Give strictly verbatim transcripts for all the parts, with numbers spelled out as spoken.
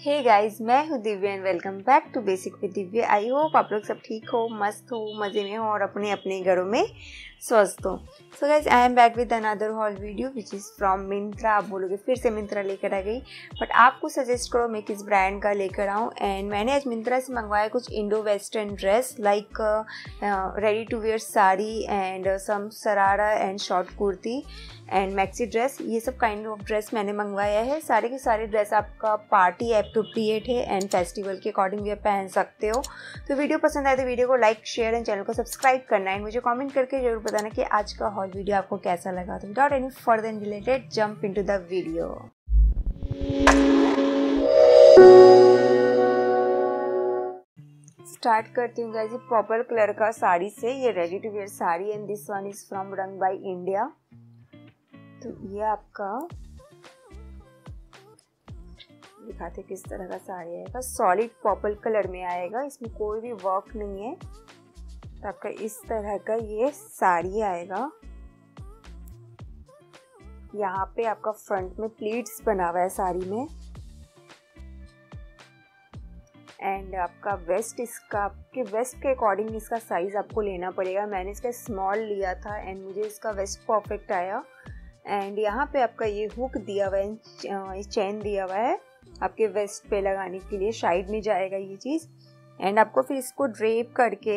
हे guys, मैं हूँ Divya and welcome back to basic with Divya. I hope आप लोग सब ठीक हो, मस्त हो, मज़े में हो और अपने अपने घरों में स्वस्थ हो। So guys, I am back with another haul video which is from Myntra. आप बोलोगे फिर से मिंत्रा लेकर आ गई, बट आपको सजेस्ट करो मैं किस ब्रांड का लेकर आऊँ। एंड मैंने आज मिंत्रा से मंगवाया कुछ Indo western dress like ready to wear sari and some sharara and short kurti and maxi dress. ये सब काइंड ऑफ ड्रेस मैंने मंगवाया है। सारे के सारे ड्रेस आपका पार्टी एप्रोप्रिएट है एंड फेस्टिवल के अकॉर्डिंग भी आप पहन सकते हो। तो वीडियो पसंद आए तो वीडियो को लाइक, शेयर एंड चैनल को सब्सक्राइब करना है। मुझे कमेंट करके जरूर बताना कि आज का हॉल वीडियो आपको कैसा लगा। तो without any further delayed jump into the video. Start करती हूँ गाइस पर्पल कलर का साड़ी से। ये ready to wear sari and this one is from Rang by India. तो ये आपका दिखाते किस तरह का साड़ी आएगा। सॉलिड पर्पल कलर में आएगा, इसमें कोई भी वर्क नहीं है। तो आपका इस तरह का ये साड़ी आएगा। यहाँ पे आपका फ्रंट में प्लीट्स बना हुआ है साड़ी में एंड आपका वेस्ट इसका आपके वेस्ट के अकॉर्डिंग इसका साइज आपको लेना पड़ेगा। मैंने इसका स्मॉल लिया था एंड मुझे इसका वेस्ट परफेक्ट आया। एंड यहाँ पे आपका ये हुक दिया हुआ है, चेन दिया हुआ है आपके वेस्ट पे लगाने के लिए, साइड में जाएगा ये चीज़। एंड आपको फिर इसको ड्रेप करके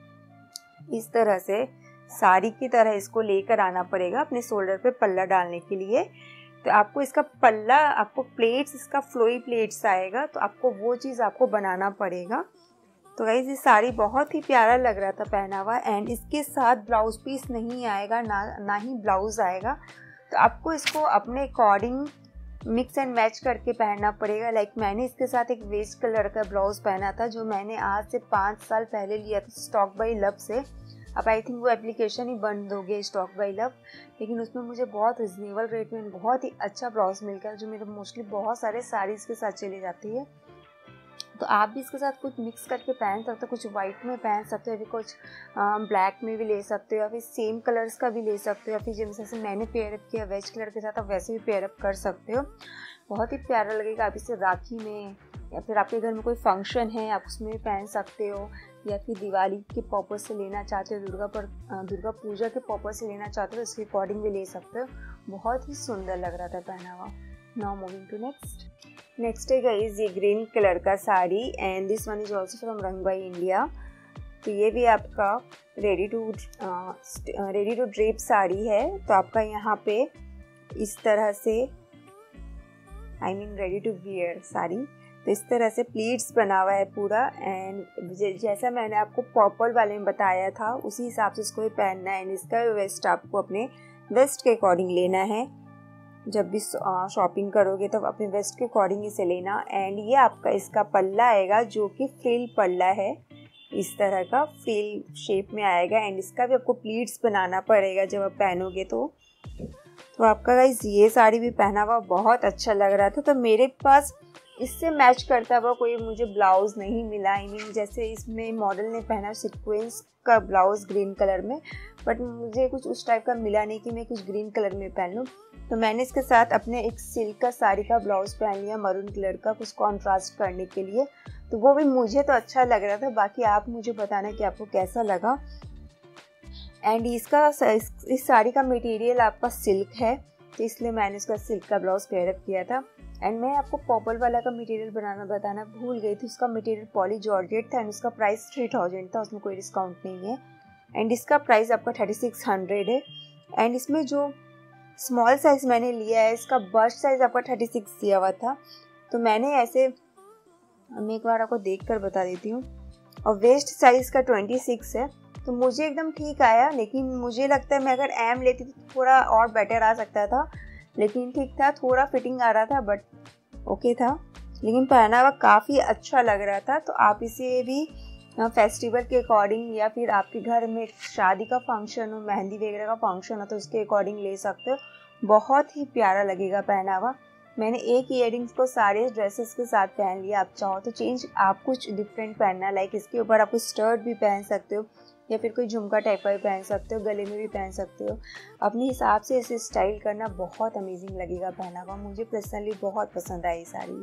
इस तरह से साड़ी की तरह इसको लेकर आना पड़ेगा अपने शोल्डर पे पल्ला डालने के लिए। तो आपको इसका पल्ला, आपको प्लेट्स, इसका फ्लोई प्लेट्स आएगा, तो आपको वो चीज़ आपको बनाना पड़ेगा। तो गाइस ये साड़ी बहुत ही प्यारा लग रहा था पहना हुआ एंड इसके साथ ब्लाउज पीस नहीं आएगा, ना ना ही ब्लाउज आएगा। तो आपको इसको अपने अकॉर्डिंग मिक्स एंड मैच करके पहनना पड़ेगा। लाइक मैंने इसके साथ एक वेस्ट कलर का ब्लाउज पहना था जो मैंने आज से पाँच साल पहले लिया था स्टॉक बाई लव से। अब आई थिंक वो एप्लीकेशन ही बंद हो गया स्टॉक बाई लव, लेकिन उसमें मुझे बहुत रिजनेबल रेट में बहुत ही अच्छा ब्लाउज मिल गया जो मेरे मोस्टली बहुत सारे साड़ीज़ के साथ चली जाती है। तो आप भी इसके साथ कुछ मिक्स करके पहन सकते हो, कुछ वाइट में पहन सकते हो, या फिर कुछ ब्लैक में भी ले सकते हो, या फिर सेम कलर्स का भी ले सकते हो, या फिर जैसे मैंने पेयरअप किया वेज कलर के साथ आप वैसे भी पेयरअप कर सकते हो। बहुत ही प्यारा लगेगा। आप इसे राखी में या फिर आपके घर में कोई फंक्शन है आप उसमें भी पहन सकते हो, या फिर दिवाली के पर्पज से लेना चाहते हो, दुर्गा पर दुर्गा पूजा के पर्पज से लेना चाहते हो, इसके अकॉर्डिंग भी ले सकते हो। बहुत ही सुंदर लग रहा था पहना हुआ। Now moving to next next है गाइस ये ग्रीन कलर का sari and this one is also from Rang by India. तो ये भी आपका ready to ready to drape sari है। तो आपका यहाँ पे इस तरह से I mean ready to wear sari, तो इस तरह से प्लीट्स बना हुआ है पूरा। एंड जैसा मैंने आपको पर्पल वाले में बताया था उसी हिसाब से इसको भी पहनना है एंड इसका वेस्ट आपको अपने वेस्ट के अकॉर्डिंग लेना है। जब भी शॉपिंग करोगे तो अपने वेस्ट के अकॉर्डिंग इसे लेना। एंड ये आपका इसका पल्ला आएगा जो कि फ्रिल पल्ला है, इस तरह का फ्रिल शेप में आएगा एंड इसका भी आपको प्लीट्स बनाना पड़ेगा जब आप पहनोगे तो। तो आपका गाइस ये साड़ी भी पहना हुआ बहुत अच्छा लग रहा था। तो मेरे पास इससे मैच करता हुआ कोई मुझे ब्लाउज़ नहीं मिला। आई मीन जैसे इसमें मॉडल ने पहना सीक्वेंस का ब्लाउज़ ग्रीन कलर में, बट मुझे कुछ उस टाइप का मिला नहीं कि मैं कुछ ग्रीन कलर में पहन लूँ। तो मैंने इसके साथ अपने एक सिल्क का साड़ी का ब्लाउज़ पहन लिया मरून कलर का, कुछ कॉन्ट्रास्ट करने के लिए। तो वो भी मुझे तो अच्छा लग रहा था, बाकी आप मुझे बताना कि आपको कैसा लगा। एंड इसका इस साड़ी का मटेरियल आपका सिल्क है, तो इसलिए मैंने इसका सिल्क का ब्लाउज़ पेयरअप किया था। एंड मैं आपको पर्पल वाला का मटेरियल बनाना बताना भूल गई थी। उसका मटेरियल पॉली जॉर्जेट था एंड उसका प्राइस थ्री थाउजेंड था, उसमें कोई डिस्काउंट नहीं है। एंड इसका प्राइस आपका थर्टी सिक्स हंड्रेड है। एंड इसमें जो स्मॉल साइज़ मैंने लिया है इसका बस्ट साइज़ आपका थर्टी सिक्स दिया हुआ था। तो मैंने ऐसे, मैं एक बार आपको देख कर बता देती हूँ, और वेस्ट साइज़ का ट्वेंटी सिक्स है। तो मुझे एकदम ठीक आया, लेकिन मुझे लगता है मैं अगर एम लेती तो थोड़ा और बेटर आ सकता था, लेकिन ठीक था, थोड़ा फिटिंग आ रहा था बट ओके था। लेकिन पहना हुआ काफ़ी अच्छा लग रहा था। तो आप इसे भी फेस्टिवल के अकॉर्डिंग या फिर आपके घर में शादी का फंक्शन हो, मेहंदी वगैरह का फंक्शन हो, तो उसके अकॉर्डिंग ले सकते हो। बहुत ही प्यारा लगेगा पहना हुआ। मैंने एक ईयरिंग्स को सारे ड्रेसेस के साथ पहन लिया। आप चाहो तो चेंज आप कुछ डिफरेंट पहनना, लाइक इसके ऊपर आप कुछ स्टर्ट भी पहन सकते हो या फिर कोई झुमका टाइप का भी पहन सकते हो, गले में भी पहन सकते हो। अपने हिसाब से इसे स्टाइल करना बहुत अमेजिंग लगेगा पहना हुआ। मुझे पर्सनली बहुत पसंद आई sari.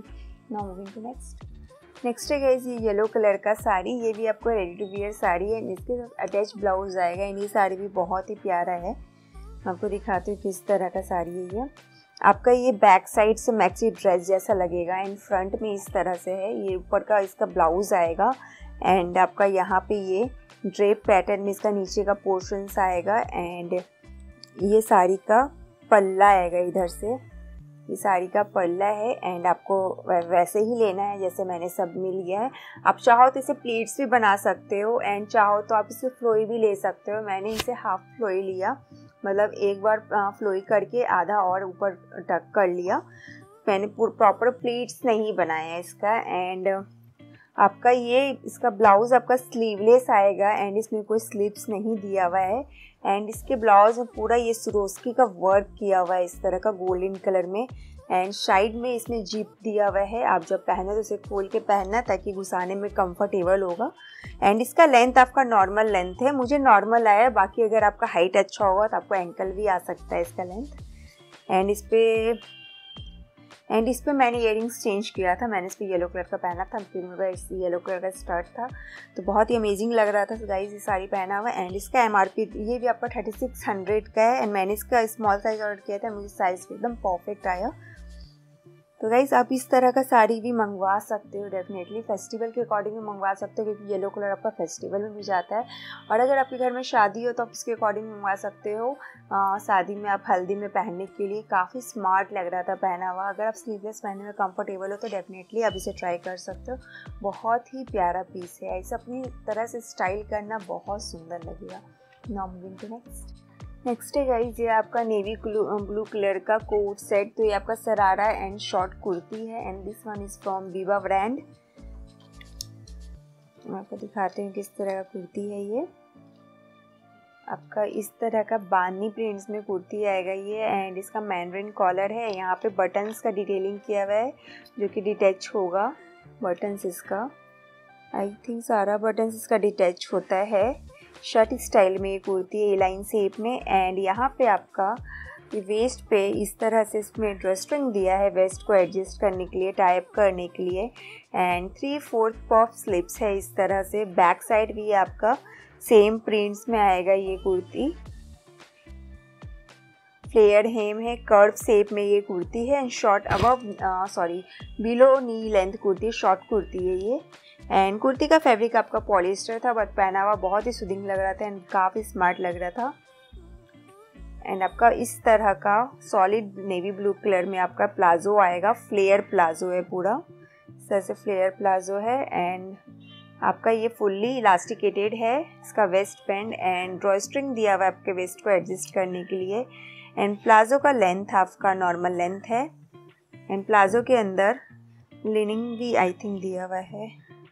Now moving to next. Next है गाइस ये येलो कलर का साड़ी, ये भी आपको रेडी टू वियर साड़ी है। इसके साथ अटैच ब्लाउज आएगा एंड ये साड़ी भी बहुत ही प्यारा है। मैं आपको दिखाती हूँ किस तरह का साड़ी है ये। आपका ये बैक साइड से मैक्सी ड्रेस जैसा लगेगा एंड फ्रंट में इस तरह से है। ये ऊपर का इसका ब्लाउज आएगा एंड आपका यहाँ पे ये ड्रेप पैटर्न में इसका नीचे का पोर्शंस आएगा एंड ये साड़ी का पल्ला आएगा। इधर से ये साड़ी का पल्ला है एंड आपको वैसे ही लेना है जैसे मैंने सब में लिया है। आप चाहो तो इसे प्लीट्स भी बना सकते हो एंड चाहो तो आप इसे फ्लोई भी ले सकते हो। मैंने इसे हाफ फ्लोई लिया, मतलब एक बार फ्लोई करके आधा और ऊपर टक कर लिया। मैंने प्रॉपर प्लीट्स नहीं बनाया इसका। एंड आपका ये इसका ब्लाउज़ आपका स्लीवलेस आएगा एंड इसमें कोई स्लिप्स नहीं दिया हुआ है एंड इसके ब्लाउज में पूरा ये सिरोस्की का वर्क किया हुआ है इस तरह का गोल्डन कलर में एंड साइड में इसमें जिप दिया हुआ है। आप जब पहने तो इसे खोल के पहनना ताकि घुसाने में कंफर्टेबल होगा। एंड इसका लेंथ आपका नॉर्मल लेंथ है, मुझे नॉर्मल आया है, बाकी अगर आपका हाइट अच्छा होगा तो आपको एंकल भी आ सकता है इसका लेंथ। एंड इस पर एंड इस पर मैंने इयरिंग्स चेंज किया था। मैंने इस पर येलो कलर का पहना था, फिर मेरा इस येलो कलर का स्टर्ट था तो बहुत ही अमेजिंग लग रहा था गाइस ये साड़ी पहना हुआ। एंड इसका एमआरपी ये भी आपका थर्टी सिक्स हंड्रेड का है एंड मैंने इसका स्मॉल साइज ऑर्डर किया था, मुझे साइज एकदम परफेक्ट आया। तो गाइस आप इस तरह का साड़ी भी मंगवा सकते हो, डेफिनेटली फेस्टिवल के अकॉर्डिंग भी मंगवा सकते हो क्योंकि येलो कलर आपका फेस्टिवल में भी जाता है। और अगर आपके घर में शादी हो तो आप इसके अकॉर्डिंग मंगवा सकते हो। आ, शादी में आप हल्दी में पहनने के लिए काफ़ी स्मार्ट लग रहा था पहना हुआ। अगर आप स्लीवलेस पहनने में कंफर्टेबल हो तो डेफिनेटली आप इसे ट्राई कर सकते हो। बहुत ही प्यारा पीस है, इसे अपनी तरह से स्टाइल करना बहुत सुंदर लगेगा। Now moving to next. Next है गाइस ये आपका नेवी ब्लू कलर का कोट सेट। तो ये आपका सरारा एंड शॉर्ट कुर्ती है and this one is from Viva brand. मैं आपको दिखाती हूँ किस तरह का कुर्ती है ये। आपका इस तरह का बानी प्रिंट्स में कुर्ती आएगा ये एंड इसका मैंड्रिन कॉलर है। यहाँ पे बटन्स का डिटेलिंग किया हुआ है जो कि डिटैच होगा। बटन्स इसका आई थिंक सारा बटन्स इसका डिटैच होता है। शर्ट स्टाइल में ये कुर्ती है, ए लाइन शेप में एंड यहाँ पे आपका ये वेस्ट पे इस तरह से इसमें ड्रेस स्ट्रिंग दिया है वेस्ट को एडजस्ट करने के लिए, टाइप करने के लिए and three fourth puff sleeves है इस तरह से। बैक साइड भी आपका सेम प्रिंट्स में आएगा ये कुर्ती। फ्लेयर हेम है, कर्व शेप में ये कुर्ती है and short above sorry below knee length kurti, short kurti है ये। एंड कुर्ती का फैब्रिक आपका पॉलिस्टर था बट पहना हुआ बहुत ही सुदिंग लग रहा था एंड काफ़ी स्मार्ट लग रहा था। एंड आपका इस तरह का सॉलिड नेवी ब्लू कलर में आपका प्लाजो आएगा, फ्लेयर प्लाजो है पूरा, इस तरह से फ्लेयर प्लाजो है एंड आपका ये फुल्ली इलास्टिकेटेड है। इसका waist band and draw string दिया हुआ है आपके वेस्ट को एडजस्ट करने के लिए एंड प्लाजो का लेंथ आपका नॉर्मल लेंथ है एंड प्लाजो के अंदर लिनिंग भी आई थिंक दिया हुआ है।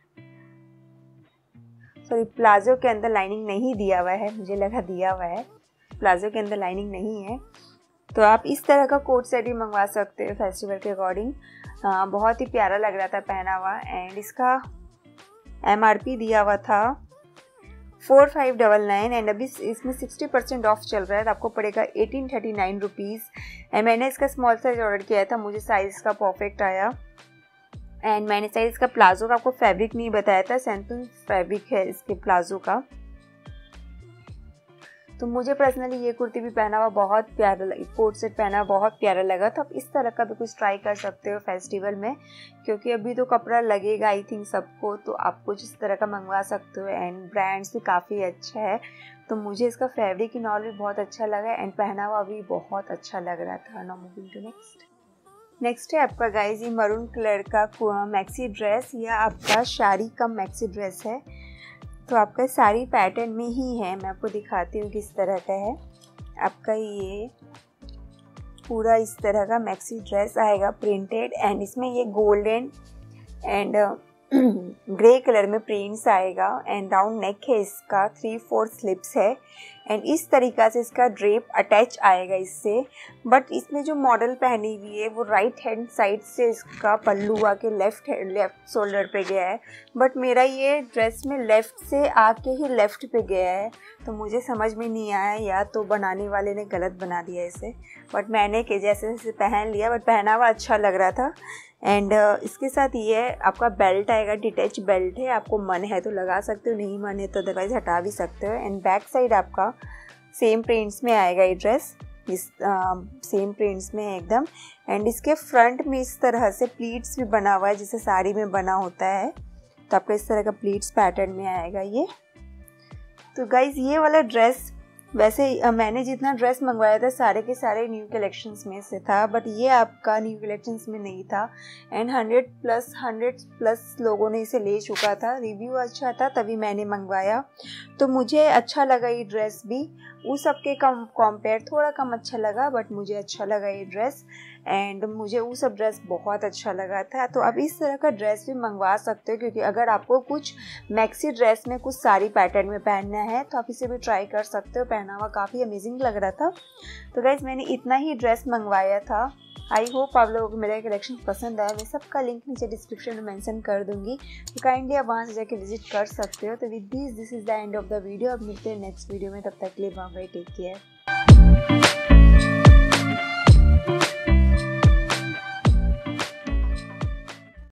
सॉरी प्लाजो के अंदर लाइनिंग नहीं दिया हुआ है, मुझे लगा दिया हुआ है, प्लाजो के अंदर लाइनिंग नहीं है। तो आप इस तरह का कोट सेट भी मंगवा सकते हो फेस्टिवल के अकॉर्डिंग। बहुत ही प्यारा लग रहा था पहना हुआ एंड इसका एमआरपी दिया हुआ था four five double nine and अभी इसमें सिक्सटी परसेंट ऑफ चल रहा है तो आपको पड़ेगा eighteen thirty nine rupees. And मैंने इसका स्मॉल साइज ऑर्डर किया था, मुझे साइज़ का परफेक्ट आया एंड मैंने साइज इसका प्लाजो का आपको फैब्रिक नहीं बताया था, सैंटून फैब्रिक है इसके प्लाजो का। तो मुझे पर्सनली ये कुर्ती भी पहना हुआ बहुत प्यारा लगा, कोट सेट पहना हुआ बहुत प्यारा लगा। तो आप इस तरह का भी कुछ ट्राई कर सकते हो फेस्टिवल में क्योंकि अभी तो कपड़ा लगेगा आई थिंक सबको, तो आप कुछ इस तरह का मंगवा सकते हो एंड ब्रांड्स भी काफ़ी अच्छा है। तो मुझे इसका फैब्रिक इन ऑल भी बहुत अच्छा लगा एंड पहना हुआ भी बहुत अच्छा लग रहा था। Now moving to next. Next है आपका गाइस ये मरून कलर का मैक्सी ड्रेस या आपका साड़ी का मैक्सी ड्रेस है। तो आपका साड़ी पैटर्न में ही है, मैं आपको दिखाती हूँ किस तरह का है। आपका ये पूरा इस तरह का मैक्सी ड्रेस आएगा प्रिंटेड एंड इसमें ये गोल्डन एंड ग्रे कलर में प्रिंट्स आएगा एंड राउंड नेक है इसका, थ्री फोर स्लिप्स है एंड इस तरीक़ा से इसका ड्रेप अटैच आएगा इससे। बट इसमें जो मॉडल पहनी हुई है वो राइट हैंड साइड से इसका पल्लू आके लेफ्ट लेफ्ट शोल्डर पे गया है बट मेरा ये ड्रेस में लेफ़्ट से आके ही लेफ़्ट पे गया है तो मुझे समझ में नहीं आया या तो बनाने वाले ने गलत बना दिया इसे, बट मैंने के जैसे जैसे पहन लिया बट पहना हुआ अच्छा लग रहा था एंड uh, इसके साथ ये आपका बेल्ट आएगा, डिटैच बेल्ट है, आपको मन है तो लगा सकते हो, नहीं मन है तो अदरवाइज हटा भी सकते हो। एंड बैक साइड आपका सेम प्रिंट्स में आएगा ये ड्रेस, इस सेम प्रिंट्स में एकदम। एंड इसके फ्रंट में इस तरह से प्लीट्स भी बना हुआ है जैसे साड़ी में बना होता है, तो आपका इस तरह का प्लीट्स पैटर्न में आएगा ये। तो गाइज ये वाला ड्रेस वैसे uh, मैंने जितना ड्रेस मंगवाया था सारे के सारे न्यू कलेक्शंस में से था, बट ये आपका न्यू कलेक्शंस में नहीं था। And hundred plus hundred plus लोगों ने इसे ले चुका था, रिव्यू अच्छा था तभी मैंने मंगवाया। तो मुझे अच्छा लगा ये ड्रेस भी, वो सबके कम कंपेयर थोड़ा कम अच्छा लगा, बट मुझे अच्छा लगा ये ड्रेस। एंड मुझे वो सब ड्रेस बहुत अच्छा लगा था। तो आप इस तरह का ड्रेस भी मंगवा सकते हो, क्योंकि अगर आपको कुछ मैक्सी ड्रेस में कुछ साड़ी पैटर्न में पहनना है तो आप इसे भी ट्राई कर सकते हो। पहना हुआ काफ़ी अमेजिंग लग रहा था। तो गाइज मैंने इतना ही ड्रेस मंगवाया था। आई होप आप लोगों को मेरा कलेक्शन पसंद आया। मैं सबका लिंक नीचे डिस्क्रिप्शन में मेंशन कर दूंगी, तो काइंडली आप वहाँ से जाके विजिट कर सकते हो। तो with this this is the end of the video. अब मिलते हैं नेक्स्ट वीडियो में, तब तक के लिए बाय बाय, टेक केयर।